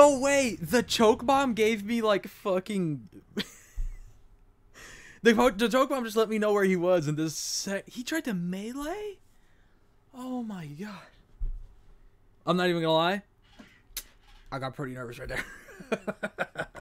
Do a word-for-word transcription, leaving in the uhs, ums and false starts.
No way! The choke bomb gave me like fucking. the the choke bomb just let me know where he was, and this sec he tried to melee. Oh my god! I'm not even gonna lie. I got pretty nervous right there.